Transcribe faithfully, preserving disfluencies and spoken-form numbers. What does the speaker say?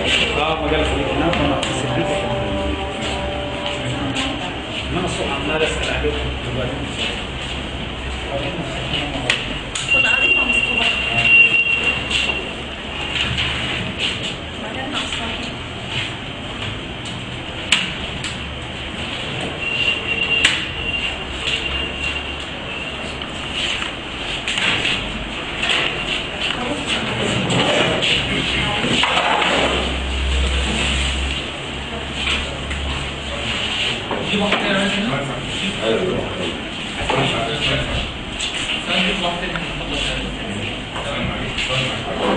اه مجال الخليج هنا فانا سكرت انا الصبح عمال اسال عليكم دلوقتي كنا قاعدين مع مصطفى بعدين مع مصطفى دي واحدة يا رجل؟ ايوه ثاني واحدة.